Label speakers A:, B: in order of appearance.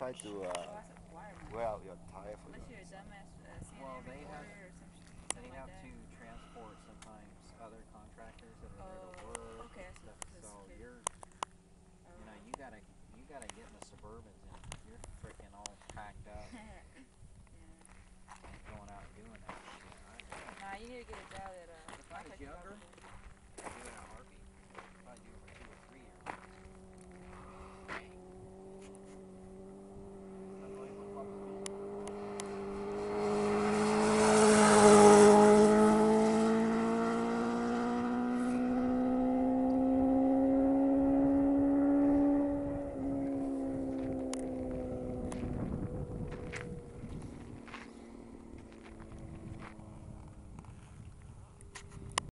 A: try to wear out your tire for
B: Unless
A: you.
B: you're a dumbass
C: Well,
B: CNA recorder or something
C: they
B: like
C: have
B: that.
C: to transport sometimes other contractors that are there to
B: Oh,
C: work
B: okay,
C: and
B: I see.
C: stuff. So
B: Okay.
C: you gotta get in the Suburbans and you're freaking all packed up
B: Yeah.
C: and going out and doing that shit.
B: Nah, you need to get a job that
C: If I was younger,